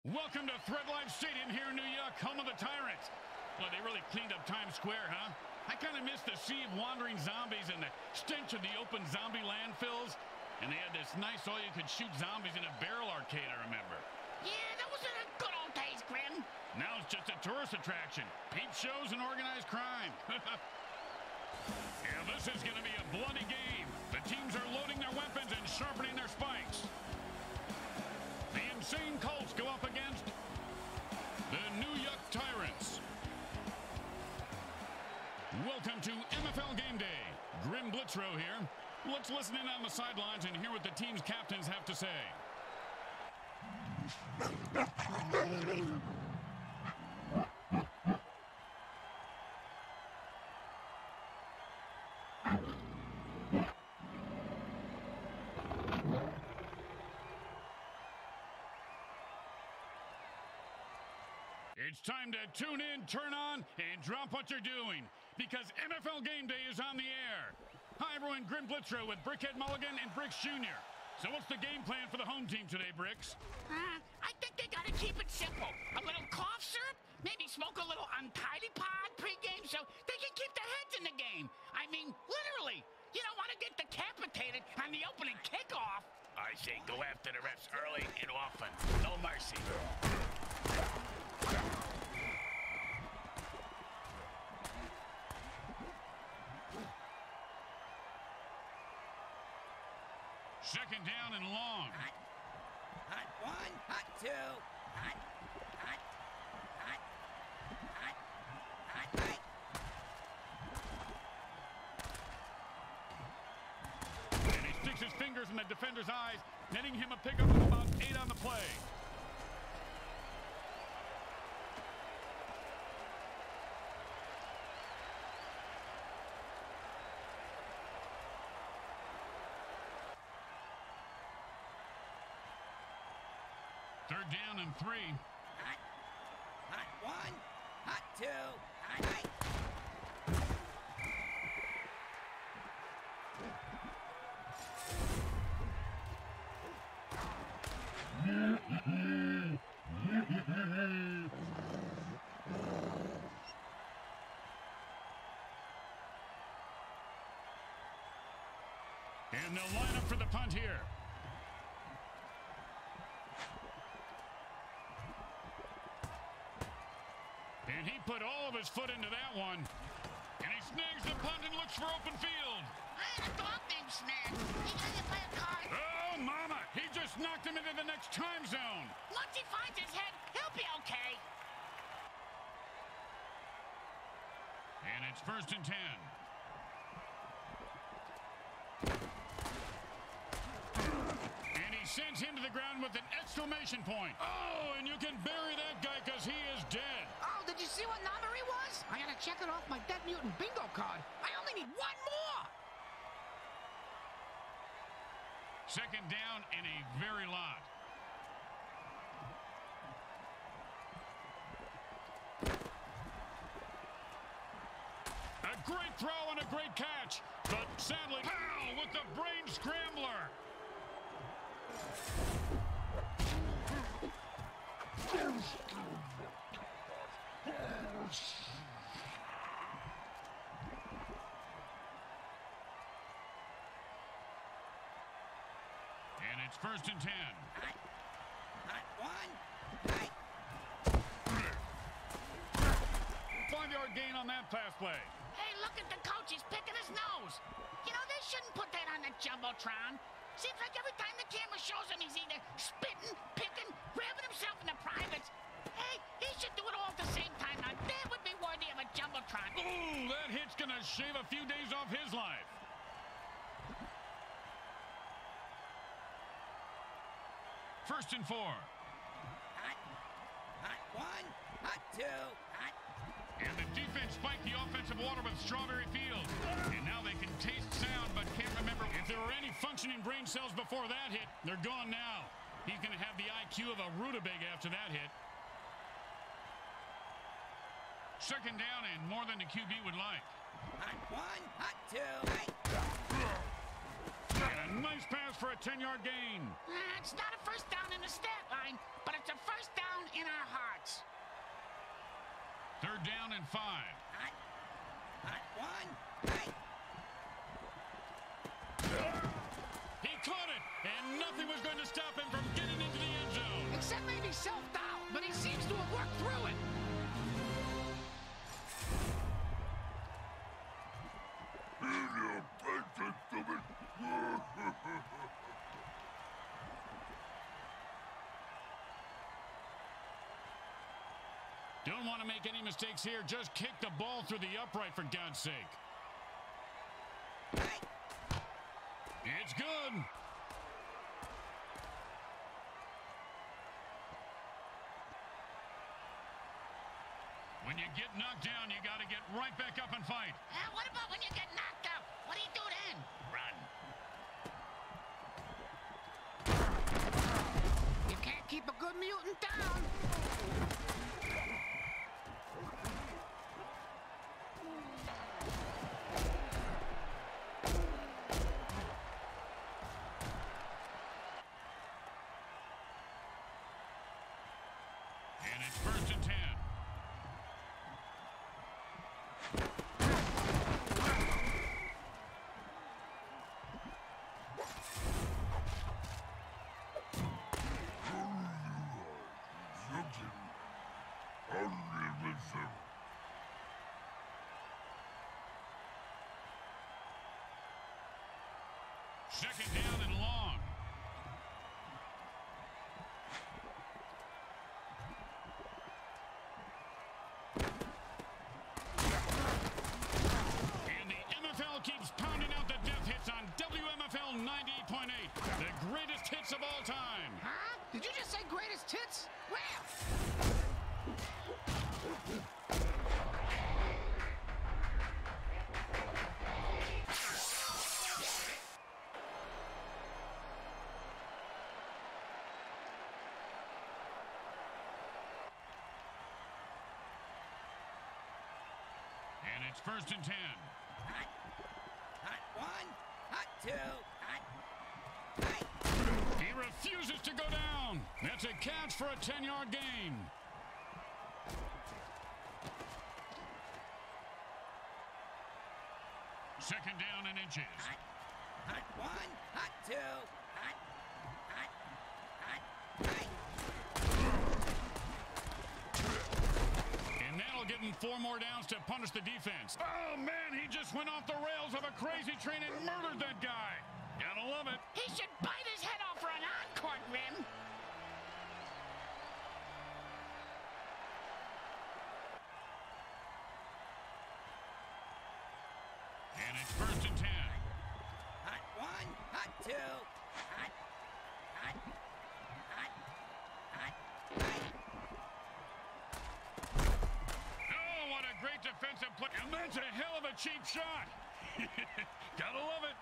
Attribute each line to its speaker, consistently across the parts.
Speaker 1: Welcome to Threadlife Stadium here in Yuck, home of the Tyrants. Well, they really cleaned up Times Square, huh? I kind of miss the sea of wandering zombies and the stench of the open zombie landfills. And they had this nice all-you-could-shoot zombies in a barrel arcade, I remember.
Speaker 2: Yeah, that was in the good old days, Grim.
Speaker 1: Now it's just a tourist attraction. Peep shows and organized crime. Yeah, this is going to be a bloody game. The teams are loading their weapons and sharpening their spikes. The insane Colts go up against the Yuck Tyrants. Welcome to MFL Game Day. Grim Blitzrow here. Let's listen in on the sidelines and hear what the team's captains have to say. It's time to tune in, turn on, and drop what you're doing, because MFL Game Day is on the air. Hi, everyone. Grim Blitzrow with Brickhead Mulligan and Bricks Jr. So what's the game plan for the home team today, Bricks?
Speaker 2: I think they got to keep it simple. A little cough syrup, maybe smoke a little untidy pod pregame so they can keep their heads in the game. I mean, literally. You don't want to get decapitated on the opening kickoff.
Speaker 3: I say go after the refs early and often. No mercy.
Speaker 1: Second down and long.
Speaker 2: Hot one, hot two, hot.
Speaker 1: And he sticks his fingers in the defender's eyes, netting him a pickup of about 8 on the play. Third down and 3.
Speaker 2: Hot one, hot two, hot.
Speaker 1: And they'll line up for the punt here. And he put all of his foot into that one. And he snags the punt and looks for open field.
Speaker 2: I had a dog named Snag. He got hit by a car.
Speaker 1: Oh, mama! He just knocked him into the next time zone.
Speaker 2: Once he finds his head, he'll be okay.
Speaker 1: And it's 1st and 10. And he sends him to the ground with an exclamation point. Oh, and you can bury that guy because he is dead.
Speaker 4: Oh, did you see what number he was? I gotta check it off my Dead Mutant bingo card. I only need one more.
Speaker 1: Second down and a very lot. A great throw and a great catch. But sadly, pow, with the brain scrambler. And it's 1st and 10.
Speaker 2: Hot one, hot.
Speaker 1: 5-yard gain on that pass play.
Speaker 2: Hey, look at the coach. He's picking his nose. You know, they shouldn't put that on the Jumbotron. Seems like every time the camera shows him, he's either spitting, picking, grabbing himself in the privates. Hey, he should do it all at the same time. Now, that would be worthy of a Jumbotron.
Speaker 1: Ooh, that hit's going to shave a few days off his life. First and 4.
Speaker 2: Hot one, hot two, hot.
Speaker 1: And the defense spiked the offensive water with Strawberry Field. And now they can taste sound but can't remember. If there were any functioning brain cells before that hit, they're gone now. He's going to have the IQ of a rutabaga after that hit. Second down and more than the QB would like.
Speaker 2: Hot one, hot two, hot.
Speaker 1: And a nice pass for a 10-yard gain.
Speaker 2: It's not a first down in the stat line, but it's a first down in our hearts.
Speaker 1: 3rd down and 5.
Speaker 4: Hot one. Hey.
Speaker 1: He caught it, and nothing was going to stop him from getting into the end zone.
Speaker 4: Except maybe self-doubt, but he seems to have worked through it.
Speaker 1: Don't want to make any mistakes here. Just kick the ball through the upright, for God's sake. It's good. When you get knocked down, you got to get right back up and fight.
Speaker 2: What about when you get knocked out? What do you do then?
Speaker 3: Run.
Speaker 4: You can't keep a good mutant down.
Speaker 1: And it's 1st and 10. Second down and long. And the MFL keeps pounding out the death hits on WMFL 98.8. The greatest hits of all time.
Speaker 4: Huh? Did you just say greatest hits? Well.
Speaker 1: And it's 1st and 10.
Speaker 4: Hot one. Hot two. Hot.
Speaker 1: He refuses to go down. That's a catch for a 10-yard gain. Second down and inches.
Speaker 4: Hot one. Hot two. Hot.
Speaker 1: And that'll give him 4 more downs to punish the defense. Oh, man, he just went off the rails of a crazy train and murdered that guy. Gotta love it.
Speaker 2: He should bite his head off for an encore rim.
Speaker 1: And it's 1st and 10.
Speaker 4: Hot one. Hot two. Hot.
Speaker 1: Oh, what a great defensive play. And that's a hell of a cheap shot. Gotta love it.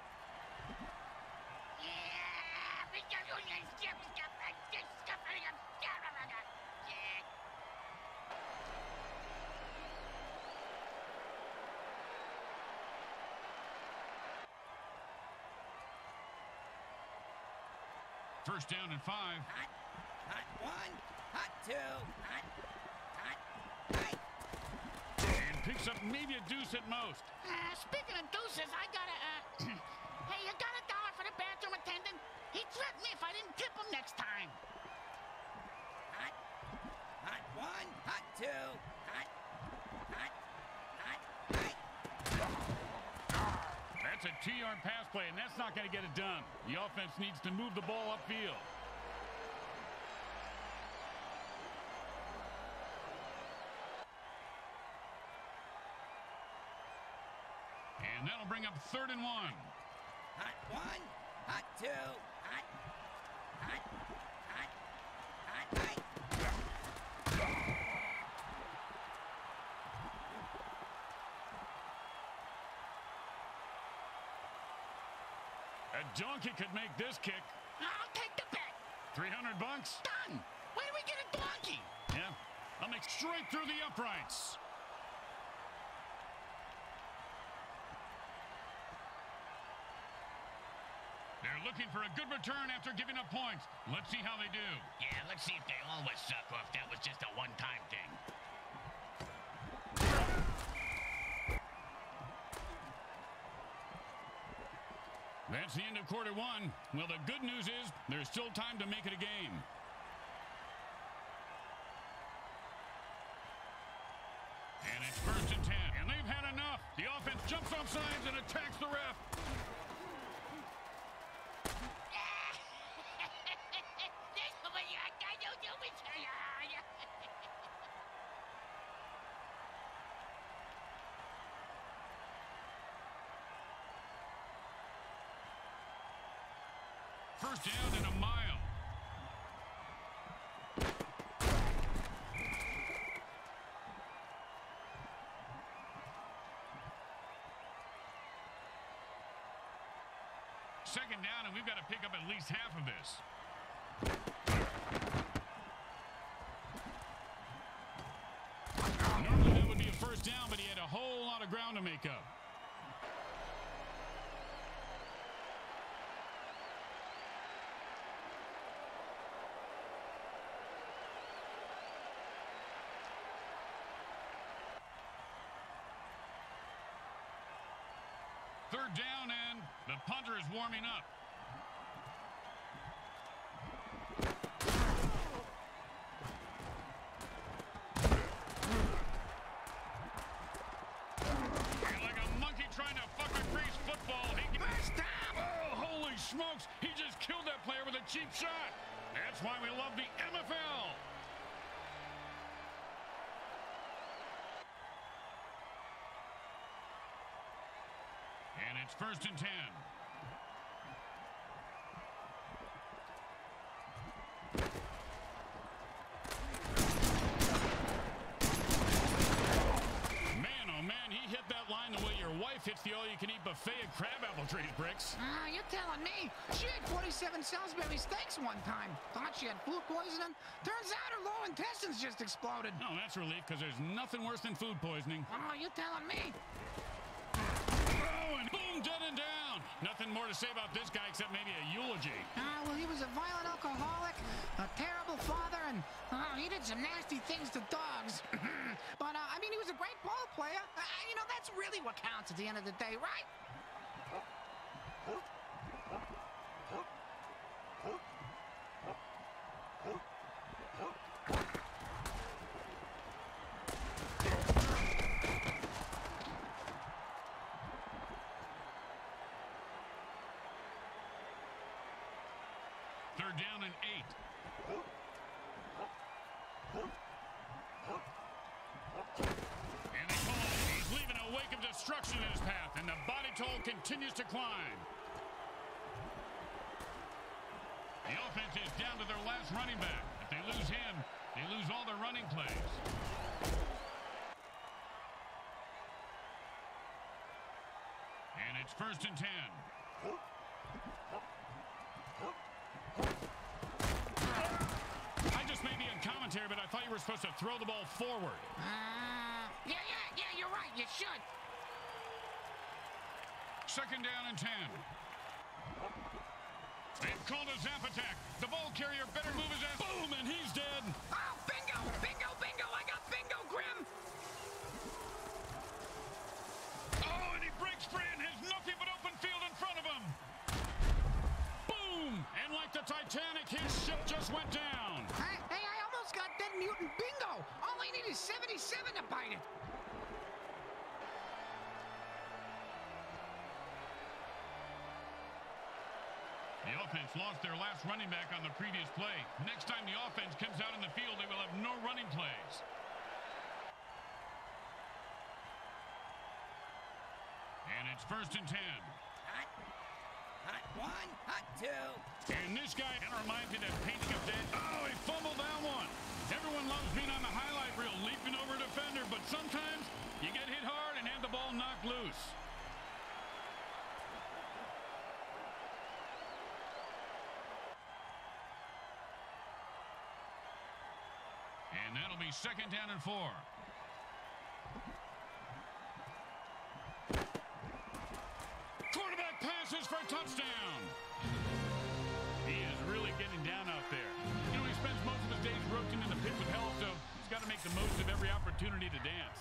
Speaker 1: First down and 5.
Speaker 4: Hot one. Hot two.
Speaker 1: And picks up maybe a deuce at most.
Speaker 2: Speaking of deuces, I gotta, hey, you got $1 for the bathroom attendant? He threatened me if I didn't tip him next time.
Speaker 4: Hot one. Hot two.
Speaker 1: That's a 2-yard pass play, and that's not going to get it done. The offense needs to move the ball upfield. And that'll bring up 3rd and 1.
Speaker 4: Hot one. Hot two.
Speaker 1: A donkey could make this kick.
Speaker 2: I'll take the bet.
Speaker 1: $300.
Speaker 2: Done. Where do we get a donkey?
Speaker 1: Yeah, I'll make straight through the uprights. They're looking for a good return after giving up points. Let's see how they do.
Speaker 3: Yeah, let's see if they always suck or if that was just a one-time thing.
Speaker 1: That's the end of quarter one. Well, the good news is there's still time to make it a game. And it's 1st and 10. And they've had enough. The offense jumps off sides and attacks the ref. First down and a mile. Second down, and we've got to pick up at least half of this. Normally that would be a first down, but he had a whole lot of ground to make up. Third down, and the punter is warming up. And like a monkey trying to fucking grease football, he
Speaker 4: First down!
Speaker 1: Oh, holy smokes! He just killed that player with a cheap shot. That's why we love the MFL. And it's 1st and 10. Man, oh man, he hit that line the way your wife hits the all-you-can-eat buffet at Crabapple Trees, Bricks.
Speaker 4: You're telling me. She had 47 Salisbury steaks one time. Thought she had food poisoning. Turns out her lower intestines just exploded.
Speaker 1: Oh, that's relief, because there's nothing worse than food poisoning.
Speaker 4: Oh, you're telling me.
Speaker 1: Oh, and boom, dead and down. Nothing more to say about this guy except maybe a eulogy.
Speaker 4: Well, he was a violent alcoholic, a terrible father, and he did some nasty things to dogs. But, I mean, he was a great ball player. You know, that's really what counts at the end of the day, right?
Speaker 1: Third down and 8. And they call it. He's leaving a wake of destruction in his path, and the body toll continues to climb. The offense is down to their last running back. If they lose him, they lose all their running plays. And it's 1st and 10. I just made me in commentary, but I thought you were supposed to throw the ball forward.
Speaker 4: Yeah, you're right. You should.
Speaker 1: Second down and 10. They've called a zap attack. The ball carrier better move his ass. Boom, and he's dead.
Speaker 4: Oh, bingo, bingo, bingo. I got bingo, Grim.
Speaker 1: Oh, and he breaks free and has nothing but open field in front of him. Boom, and like the Titanic, his ship just went down.
Speaker 4: Hey, I almost got dead mutant bingo. All I need is 77 to bite it.
Speaker 1: The offense lost their last running back on the previous play. Next time the offense comes out in the field, they will have no running plays. And it's 1st and 10.
Speaker 3: Hot one, hot two.
Speaker 1: And this guy reminds me of that painting of dead. Oh, he fumbled that one. Everyone loves being on the highlight reel, leaping over a defender, but sometimes you get hit hard and have the ball knocked loose. And that'll be 2nd down and 4. Quarterback passes for a touchdown. the most of every opportunity to dance.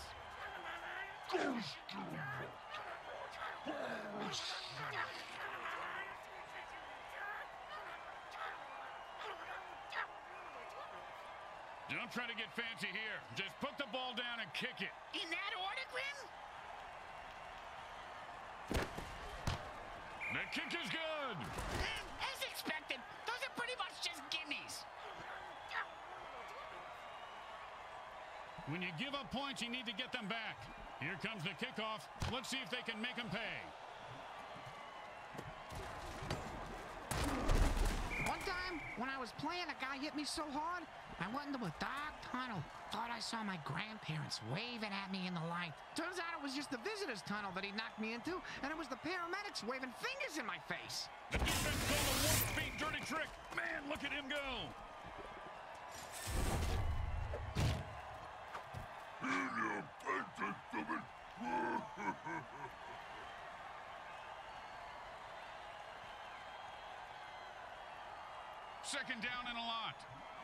Speaker 1: Don't try to get fancy here. Just put the ball down and kick it.
Speaker 2: In that order, Grim?
Speaker 1: The kick is good.
Speaker 2: As expected, those are pretty much just gimmies.
Speaker 1: When you give up points, you need to get them back. Here comes the kickoff. Let's see if they can make them pay.
Speaker 4: One time, when I was playing, a guy hit me so hard, I went into a dark tunnel. Thought I saw my grandparents waving at me in the light. Turns out it was just the visitor's tunnel that he knocked me into, and it was the paramedics waving fingers in my face.
Speaker 1: The defense called a warp-speed dirty trick. Man, look at him go. Second down and a lot.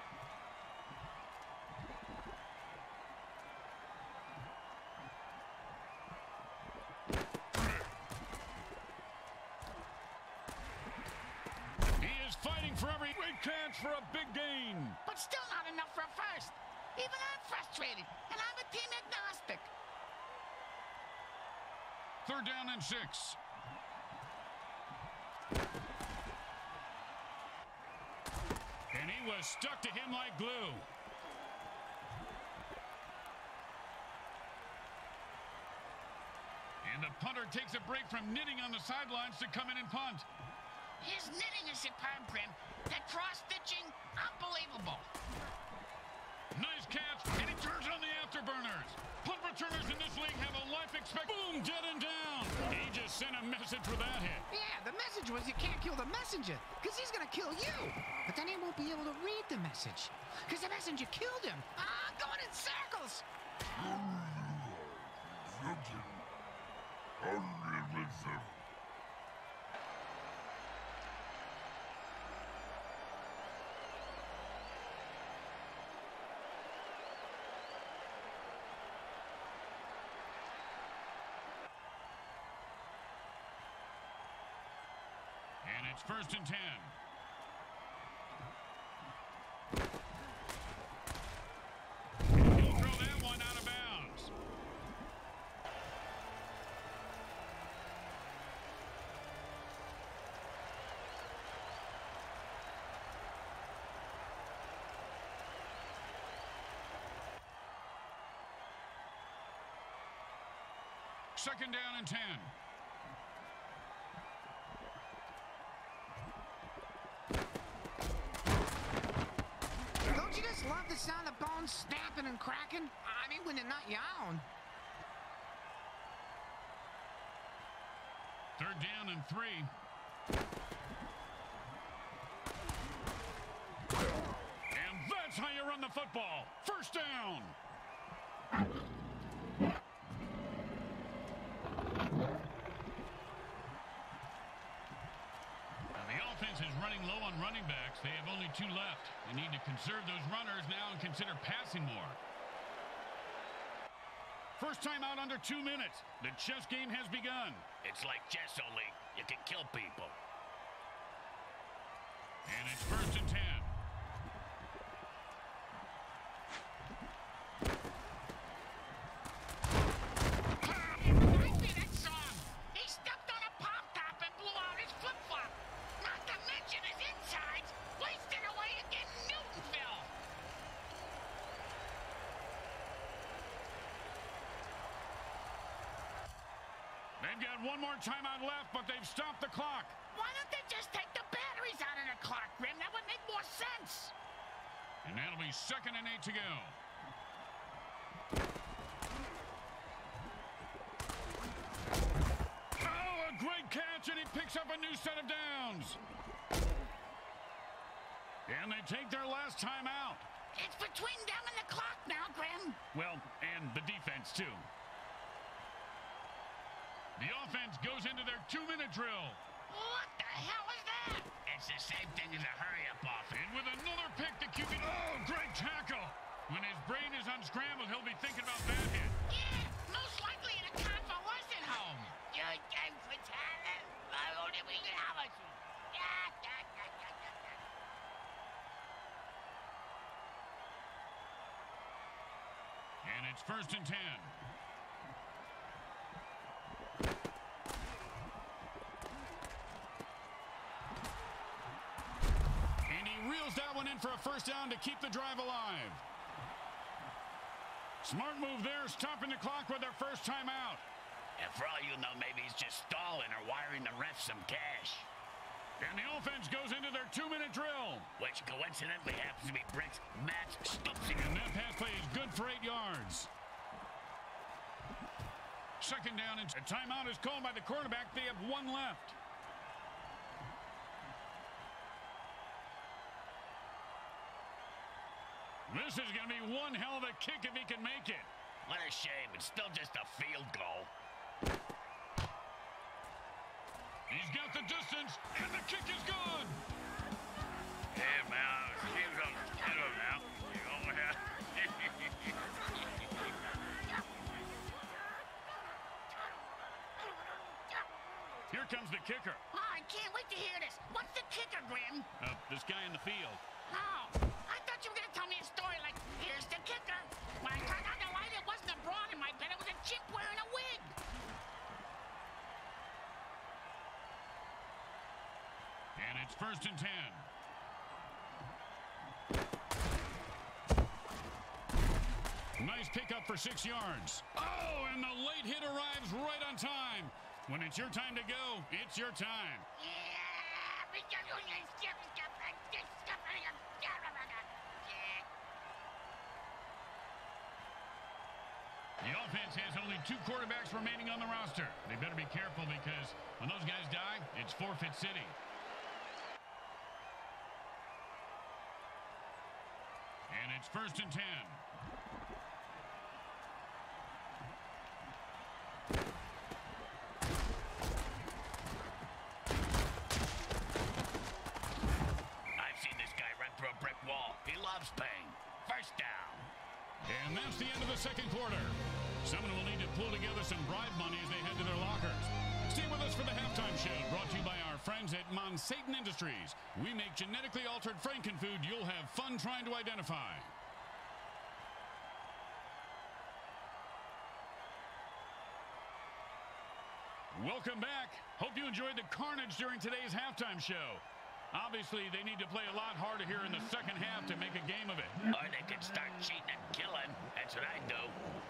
Speaker 1: He is fighting for every great catch for a big gain.
Speaker 2: But still not enough for a first. Even I'm frustrated, and I'm a team agnostic.
Speaker 1: Third down and 6. And he was stuck to him like glue. And the punter takes a break from knitting on the sidelines to come in and punt.
Speaker 2: His knitting is superb, Grim. That cross-stitching, unbelievable.
Speaker 1: Nice catch, and he turns on the afterburners. Punt returners in this league have a life expectancy. Boom, dead and down. He just sent a message with that hit.
Speaker 4: Yeah, the message was you can't kill the messenger, because he's going to kill you. But then he won't be able to read the message, because the messenger killed him. I'm going in circles.
Speaker 1: And it's first and 10. He'll throw that one out of bounds. Second down and 10.
Speaker 4: Don't you just love the sound of bones snapping and cracking? I mean, when they're not your own.
Speaker 1: Third down and 3. And that's how you run the football. First down. Now the offense is running low on running backs. They have only 2 left. They need to conserve those runners now and consider passing more. First time out under 2 minutes. The chess game has begun.
Speaker 3: It's like chess only. You can kill people.
Speaker 1: And it's first and 10.
Speaker 2: Reminds me of that song. He stepped on a pop top and blew out his flip-flop. Not to mention his insides, wasting away again Newtonville.
Speaker 1: They've got one more timeout left, but they've stopped the clock.
Speaker 2: Why don't they just take the batteries out of the clock, Grim? That would make more sense.
Speaker 1: And that'll be second and 8 to go. Oh, a great catch, and he picks up a new set of downs. And they take their last timeout.
Speaker 2: It's between them and the clock now, Grim.
Speaker 1: Well, and the defense, too. The offense goes into their 2-minute drill.
Speaker 2: What the hell is that?
Speaker 3: It's the same thing as a hurry-up offense.
Speaker 1: And with another pick, the QB... Oh, great tackle. When his brain is unscrambled, he'll be thinking about that hit.
Speaker 2: Yeah, most likely in a convalescent home. You're done for talent. I only we can have us.
Speaker 1: And it's 1st and 10. And he reels that one in for a first down to keep the drive alive. Smart move there, stopping the clock with their first timeout.
Speaker 3: And for all you know, maybe he's just stalling or wiring the refs some cash.
Speaker 1: And the offense goes into their 2-minute drill.
Speaker 3: Which coincidentally happens to be Brick's match Stupsy.
Speaker 1: And that pass play is good for 8 yards. 2nd down, and a timeout is called by the quarterback. They have 1 left. This is going to be one hell of a kick if he can make it.
Speaker 3: What a shame. It's still just a field goal.
Speaker 1: He's got the distance, and the kick is good.
Speaker 3: Hey, man. Get him now. You don't have...
Speaker 1: Here comes the kicker.
Speaker 2: Oh, I can't wait to hear this. What's the kicker, Grim?
Speaker 1: This guy in the field.
Speaker 2: Oh, I thought you were going to tell me a story like, here's the kicker. When I turned on the light, it wasn't a broad in my bed. It was a chimp wearing a wig.
Speaker 1: And it's 1st and 10. Nice pickup for 6 yards. Oh, and the late hit arrives right on time. When it's your time to go, it's your time. The offense has only 2 quarterbacks remaining on the roster. They better be careful because when those guys die, it's forfeit city. And it's 1st and 10.
Speaker 3: I've seen this guy run through a brick wall. He loves pain. First down.
Speaker 1: And that's the end of the 2nd quarter. Someone will need to pull together some bribe money as they head to their lockers. Stay with us for the halftime show, brought to you by our friends at Monsatan Industries. We make genetically altered frankenfood you'll have fun trying to identify. Welcome back. Hope you enjoyed the carnage during today's halftime show. Obviously, they need to play a lot harder here in the second half to make a game of it.
Speaker 3: Or they could start cheating and killing. That's what I do.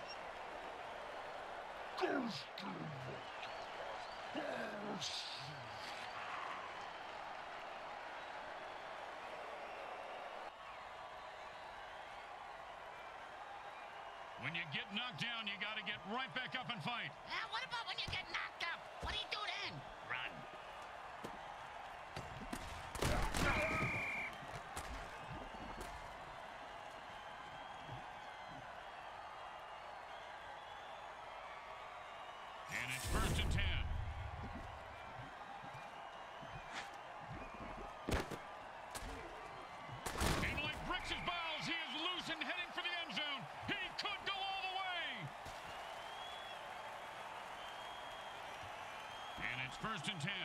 Speaker 1: When you get knocked down, you got to get right back up and fight.
Speaker 2: What about when you get knocked up? What do you do then?
Speaker 3: Run.
Speaker 1: And it's 1st and 10. And like bricks his balls, he is loose and heading for the end zone. He could go all the way. And it's 1st and 10.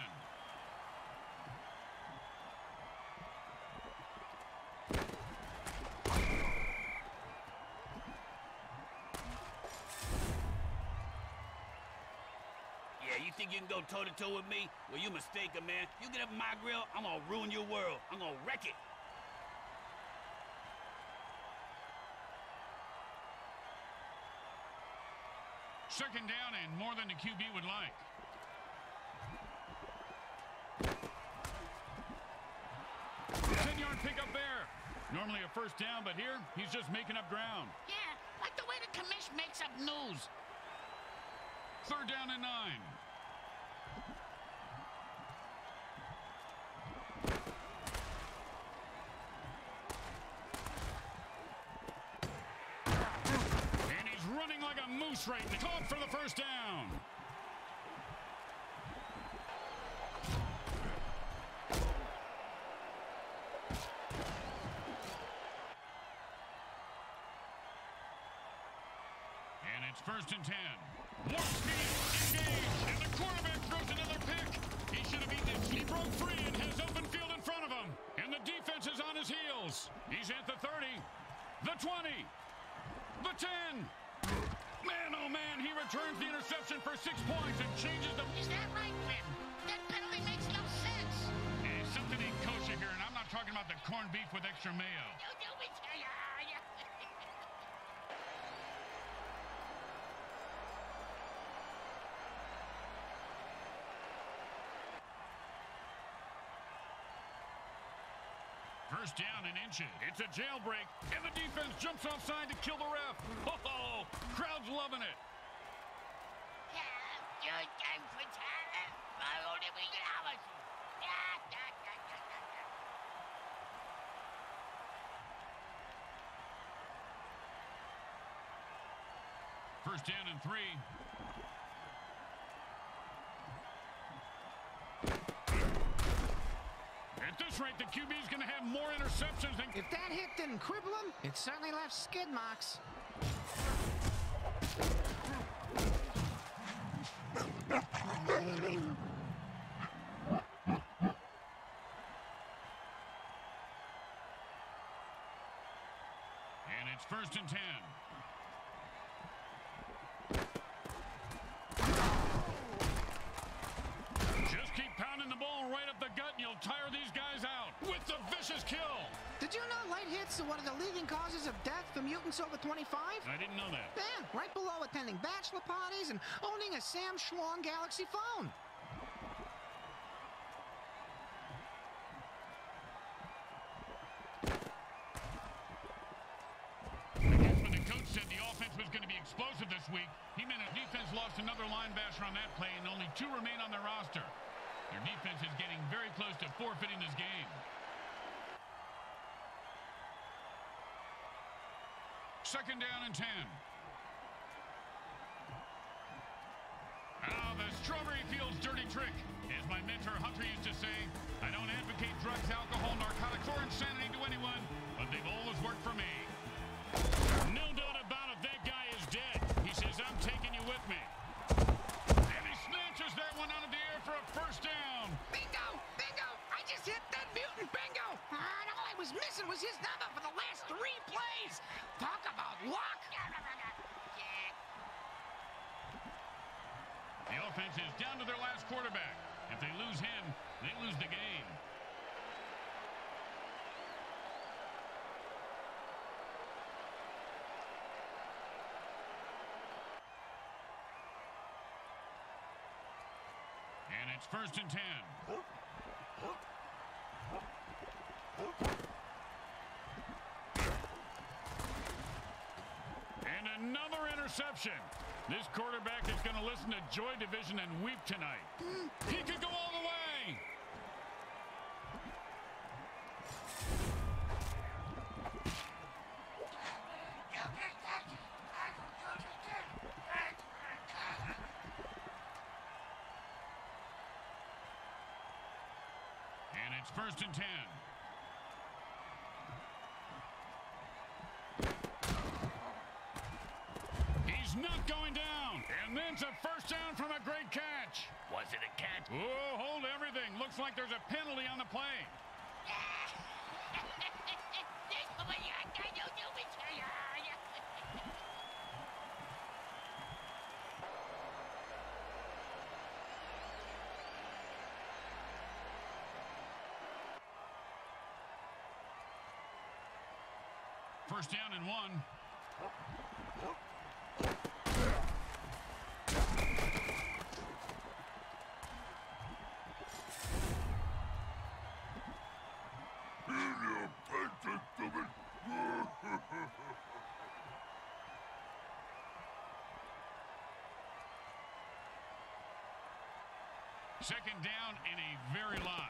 Speaker 3: Yeah, you think you can go toe-to-toe with me? Well, you mistaken, man. You get up in my grill, I'm gonna ruin your world. I'm gonna wreck it.
Speaker 1: Second down and more than the QB would like. Ten-yard pickup there. Normally a first down, but here he's just making up ground.
Speaker 2: Yeah, like the way the commish makes up news.
Speaker 1: 3rd down and 9. And he's running like a moose right now. Caught for the first down. it's 1st and 10. Warp speed, engage, and the quarterback throws another pick. He should have eaten it. He broke free and has open field in front of him. And the defense is on his heels. He's at the 30, the 20, the 10. Man, oh man, he returns the interception for 6 points and changes the...
Speaker 2: Is that right, Grim? That penalty makes no sense.
Speaker 1: Hey, something ain't kosher here, and I'm not talking about the corned beef with extra mayo. First down and inches. It's a jailbreak, and the defense jumps offside to kill the ref. Oh, crowd's loving it. First down and 3. At this rate, the QB is going to have more interceptions than...
Speaker 4: If that hit didn't cripple him, it certainly left skid marks.
Speaker 1: And it's 1st and 10. Just keep pounding the ball right up the gut and you'll tire these guys out with the vicious kill.
Speaker 4: Did you know light hits are one of the leading causes of death for mutants over 25?
Speaker 1: I didn't know that.
Speaker 4: Yeah, right below attending bachelor parties and owning a Sam Schlong Galaxy phone.
Speaker 1: I guess when the coach said the offense was going to be explosive this week, he meant his defense lost another linebacker on that play and only 2 remain on their roster. Their defense is getting very close to forfeiting this game. Second down and 10. Ah, the strawberry fields dirty trick. As my mentor Hunter used to say, I don't advocate drugs, alcohol, narcotics, or insanity to anyone, but they've always worked for me. No doubt about it, that guy is dead. He says, I'm taking you with me. And he snatches that one out of the air for a first down.
Speaker 4: Bingo! Bingo! I just hit that mutant bingo! And all I was missing was his number for the last 3 plays. Talk about luck!
Speaker 1: The offense is down to their last quarterback. If they lose him, they lose the game. And it's 1st and 10. And another interception. This quarterback is going to listen to Joy Division and weep tonight. He could go all the way. And it's 1st and 10. Not going down, and then's a first down from a great catch.
Speaker 3: Was it a catch?
Speaker 1: Oh, hold everything. Looks like there's a penalty on the play. First down and 1. Second down and a very lot.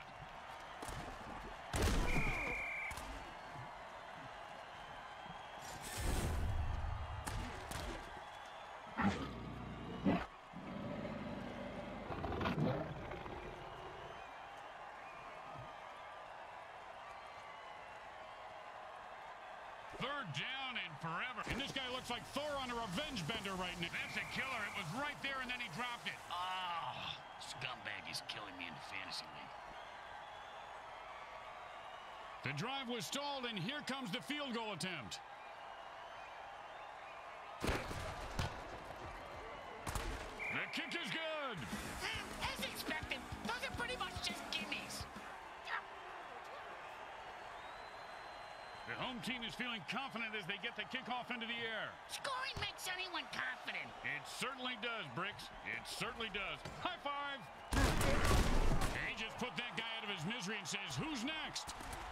Speaker 1: Third down and forever. And this guy looks like Thor on a revenge bender right now. That's a killer. It was right there, and then he dropped it.
Speaker 2: Oh, scumbag is killing me in the fantasy league.
Speaker 1: The drive was stalled, and here comes the field goal attempt. The kick is good.
Speaker 2: As expected, those are pretty much just gimmies.
Speaker 1: The home team is feeling confident as they get the kickoff into the air.
Speaker 2: Scoring makes anyone confident.
Speaker 1: It certainly does, Bricks. It certainly does. High five. He just put that guy out of his misery and says, who's next?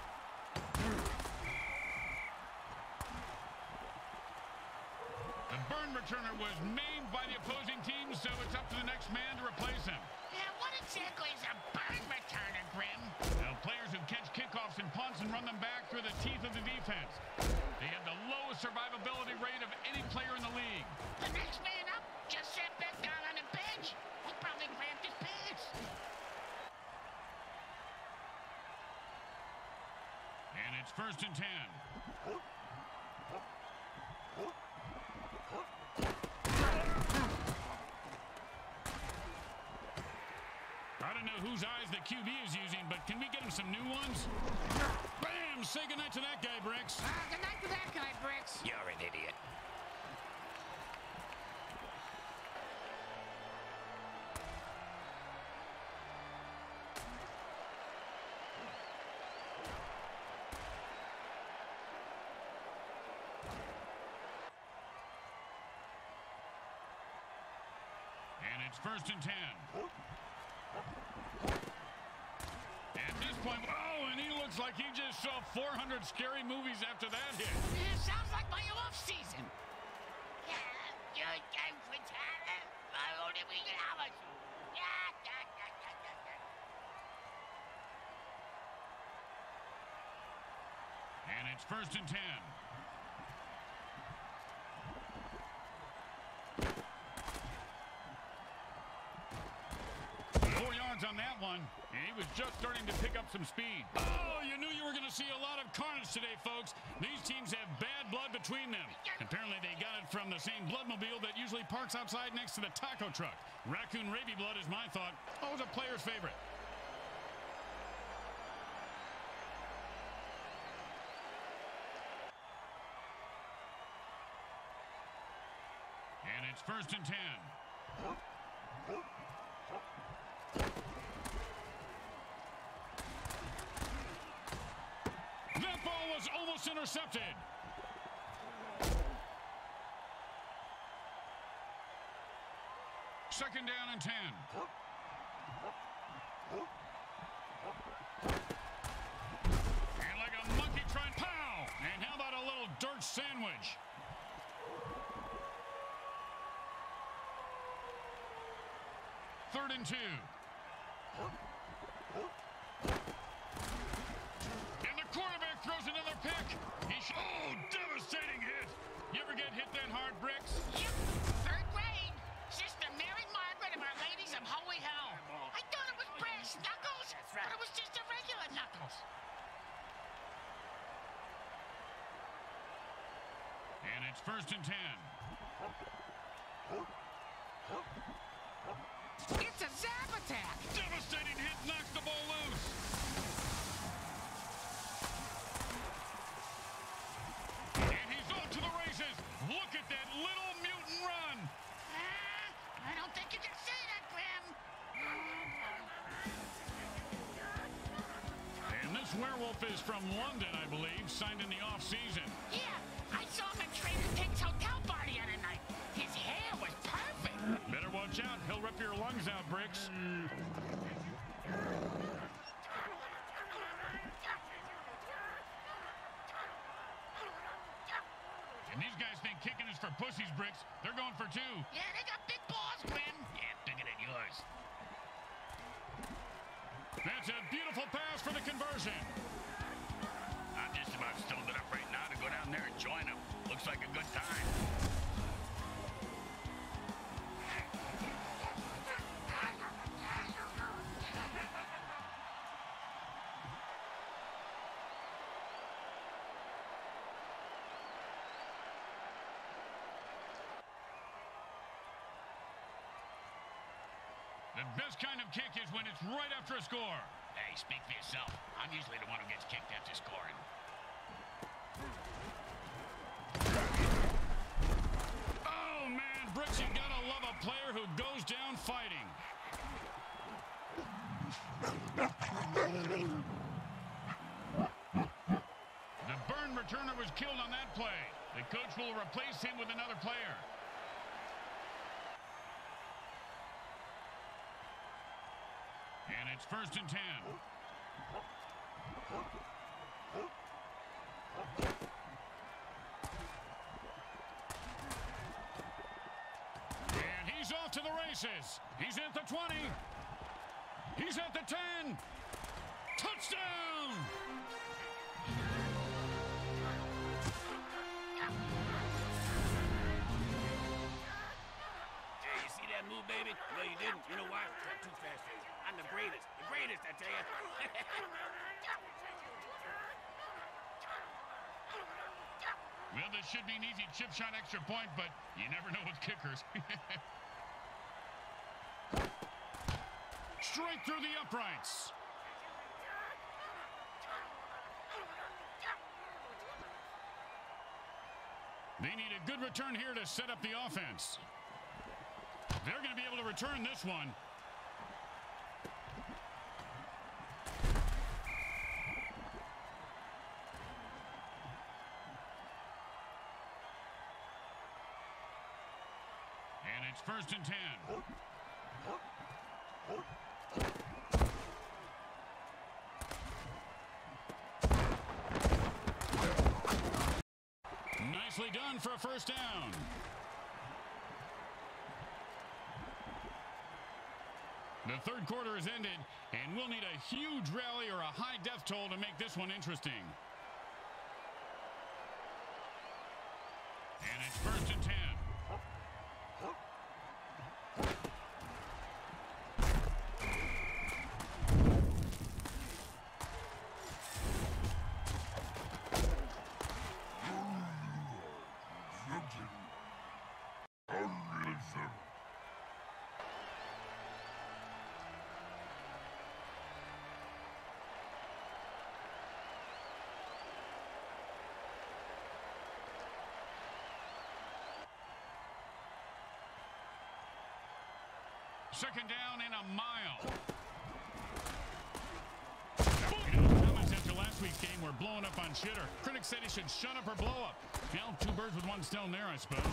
Speaker 1: The burn returner was maimed by the opposing team, so it's up to the next man to replace him.
Speaker 2: Yeah, what exactly is a burn returner, Grim?
Speaker 1: Now, players who catch kickoffs and punts and run them back through the teeth of the defense. They have the lowest survivability rate of any player in the league.
Speaker 2: The next man up just sat back down on the bench. He probably grabbed his pants.
Speaker 1: And it's 1st and 10. I don't know whose eyes the QB is using, but can we get him some new ones? Bam! Say goodnight to that guy, Bricks.
Speaker 4: Good night to that guy, Bricks.
Speaker 2: You're an idiot.
Speaker 1: And it's 1st and 10. At this point, oh, and he looks like he just saw 400 scary movies after that hit.
Speaker 2: Yeah, sounds like my off season.
Speaker 1: And it's 1st and 10. On that one, and he was just starting to pick up some speed. Oh, you knew you were going to see a lot of carnage today, folks. These teams have bad blood between them. Apparently, they got it from the same bloodmobile that usually parks outside next to the taco truck. Raccoon rabies blood is my thought. Always a player's favorite. And it's 1st and 10. That ball was almost intercepted. Second down and 10. And like a monkey trying, pow! And how about a little dirt sandwich? Third and 2. And the quarterback throws another pick. Oh, devastating hit. You ever get hit that hard, Bricks?
Speaker 2: Yep, 3rd grade. Sister Mary Margaret of Our Ladies of Holy Hell. I thought it was brass knuckles, but it was just a regular knuckles.
Speaker 1: And it's 1st and 10.
Speaker 4: It's a zap attack.
Speaker 1: Devastating hit knocks the ball loose. And he's off to the races. Look at that little mutant run.
Speaker 2: I don't think you can say that, Grim.
Speaker 1: And this werewolf is from London, I believe, signed in the off-season.
Speaker 2: Yeah, I saw him at Trader Pig's hotel party the other night. His hair was perfect.
Speaker 1: Better watch out. He'll rip your lungs out, Bricks. And these guys think kicking is for pussies, Bricks. They're going for 2.
Speaker 2: Yeah, they got big balls, Grim. Yeah, bigger than yours.
Speaker 1: That's a beautiful pass for the conversion.
Speaker 3: I'm just about stoned it up right now to go down there and join them. Looks like a good time.
Speaker 1: The best kind of kick is when it's right after a score.
Speaker 2: Hey, speak for yourself. I'm usually the one who gets kicked after scoring.
Speaker 1: Oh, man, Brooks, you gotta love a player who goes down fighting. The burn returner was killed on that play. The coach will replace him with another player. And it's 1st and 10. And he's off to the races. He's at the 20. He's at the 10. Touchdown!
Speaker 3: Hey, you see that move, baby? No, you didn't. You know why? Not too fast. I'm the greatest. The greatest, I tell you.
Speaker 1: Well, this should be an easy chip shot extra point, but you never know with kickers. Straight through the uprights. They need a good return here to set up the offense. They're going to be able to return this one. And it's 1st and 10. Nicely done for a 1st down. The 3rd quarter has ended, and we'll need a huge rally or a high death toll to make this one interesting. And it's 1st and 10. Second down in a mile. You know, the comments after last week's game were blowing up on Shitter. Critics said he should shut up or blow up. Well, 2 birds with 1 stone there, I suppose.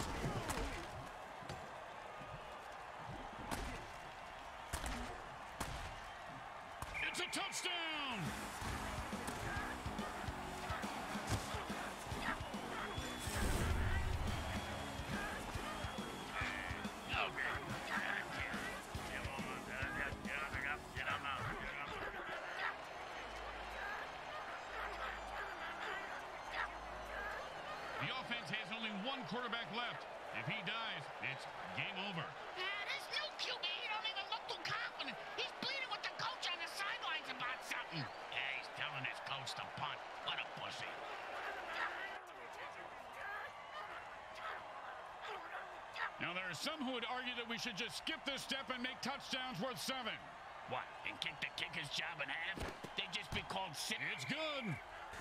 Speaker 1: It's a touchdown! The offense has only 1 quarterback left. If he dies, it's game over.
Speaker 2: This new QB, he don't even look too confident. He's bleeding with the coach on the sidelines about something. Yeah, he's telling his coach to punt. What a pussy.
Speaker 1: Now, there are some who would argue that we should just skip this step and make touchdowns worth 7.
Speaker 2: What, and kick the kicker's job in half? They'd just be called sick.
Speaker 1: It's good.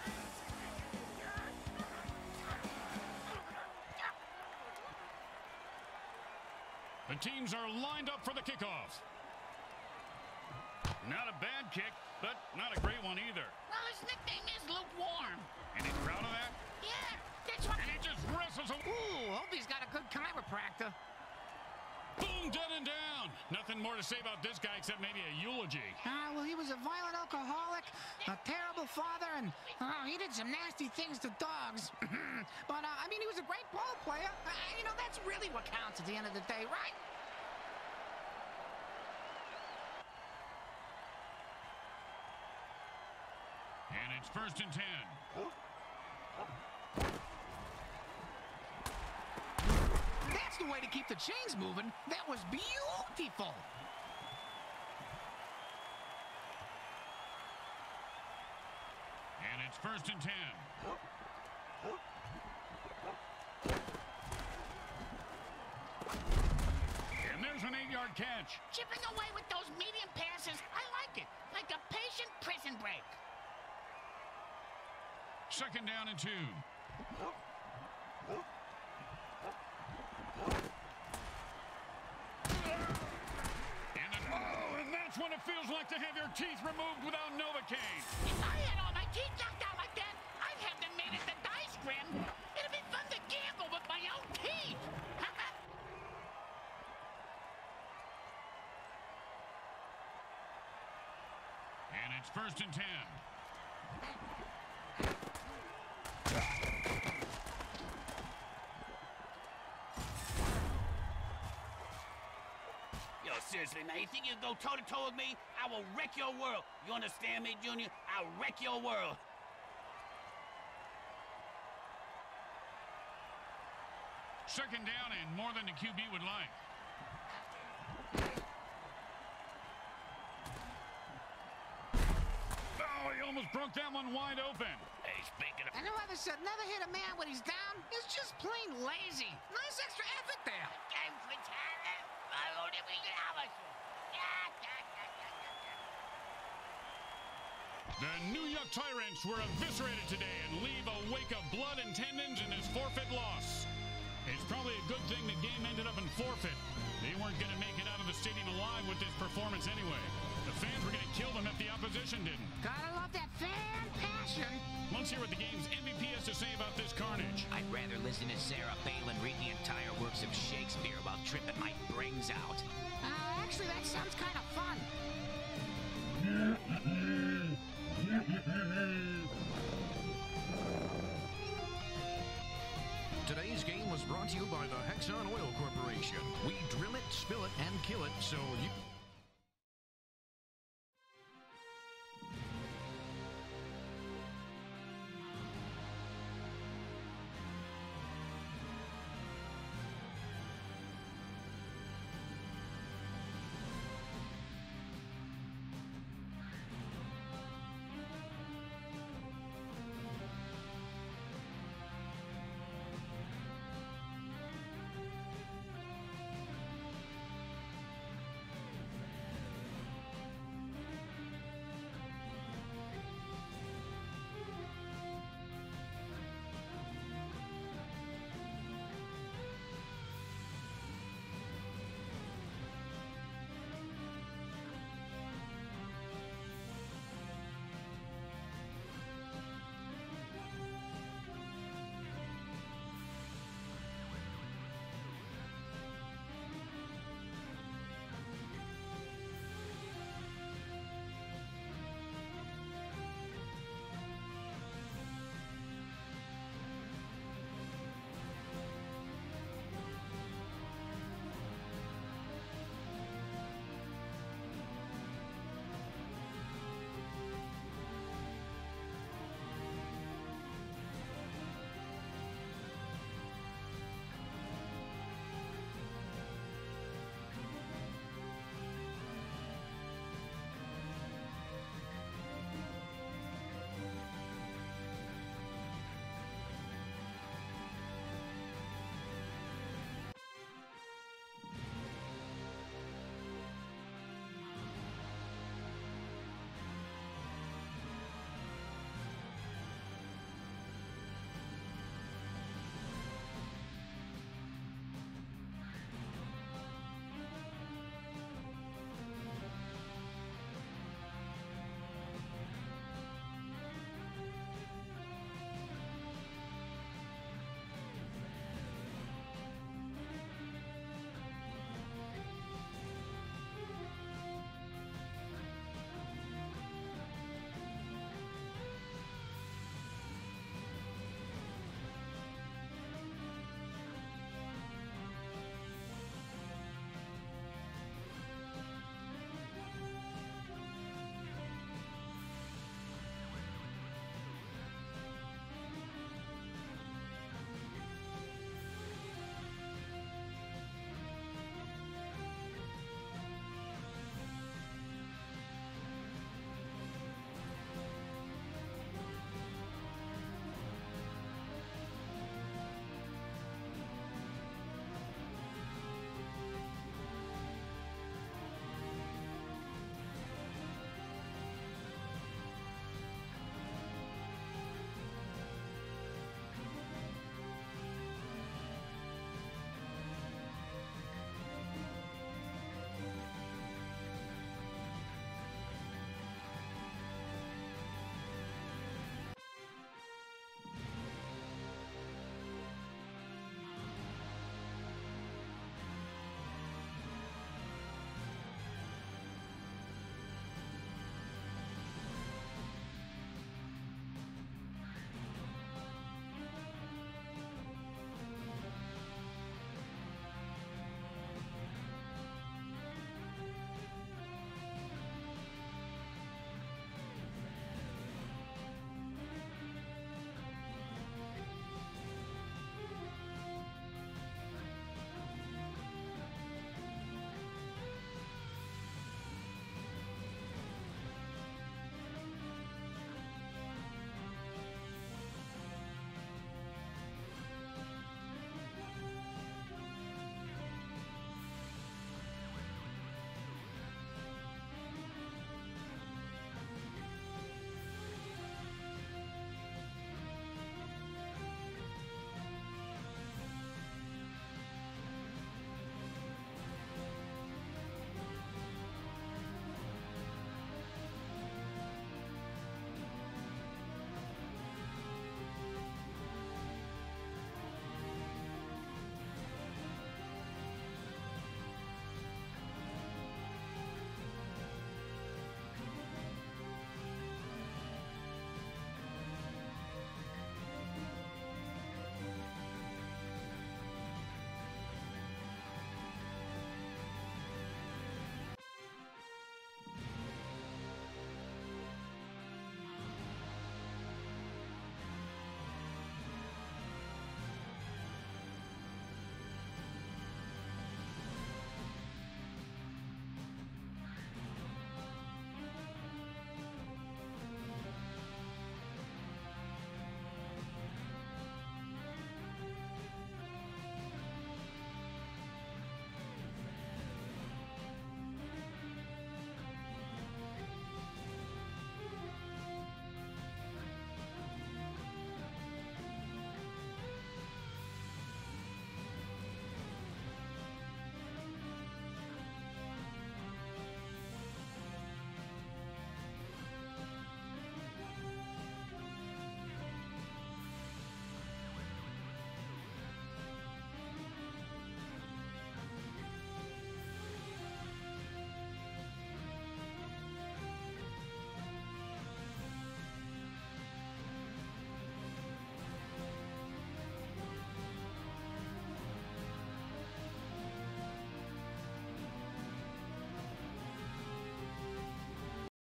Speaker 1: The teams are lined up for the kickoff. Not a bad kick, but not a great one either.
Speaker 2: Well, his nickname is lukewarm.
Speaker 1: And he's proud of that?
Speaker 2: Yeah, that's what...
Speaker 1: And he just wrestles him.
Speaker 4: Ooh, hope he's got a good chiropractor.
Speaker 1: Boom, dead and down. Nothing more to say about this guy except maybe a eulogy.
Speaker 4: Well, he was a violent alcoholic, a terrible father, and he did some nasty things to dogs. But, I mean, he was a great ball player. You know, that's really what counts at the end of the day, right?
Speaker 1: And it's 1st and 10.
Speaker 4: That's the way to keep the chains moving. That was beautiful.
Speaker 1: And it's 1st and 10. And There's an 8-yard catch.
Speaker 2: Chipping away with those medium passes, I like it. Like a patient prison break.
Speaker 1: Second down and 2. And that's what it feels like to have your teeth removed without Novocaine.
Speaker 2: If I had all my teeth knocked out like that, I'd have them made at the dice grim. It'd be fun to gamble with my own teeth.
Speaker 1: And it's first and 10.
Speaker 3: Yo, seriously, man, you think you can go toe-to-toe with me? I will wreck your world. You understand me, Junior? I'll wreck your world.
Speaker 1: Second down and more than the QB would like. Oh, he almost broke that one wide open.
Speaker 3: Hey, speaking of...
Speaker 4: And whoever said never hit a man when he's down is just plain lazy. Nice extra effort there.
Speaker 1: The New Yuck Tyrants were eviscerated today and leave a wake of blood and tendons in this forfeit loss. It's probably a good thing the game ended up in forfeit. They weren't going to make it out of the stadium alive with this performance anyway. The fans were going to kill them if the opposition didn't.
Speaker 4: Gotta love that fan passion.
Speaker 1: Let's hear what the game's MVP has to say about this carnage.
Speaker 5: I'd rather listen to Sarah Palin read the entire works of Shakespeare while tripping my brains out.
Speaker 4: Actually, that sounds kind of fun.
Speaker 6: Today's game was brought to you by the Hexon Oil Corporation. We drill it, spill it, and kill it so you...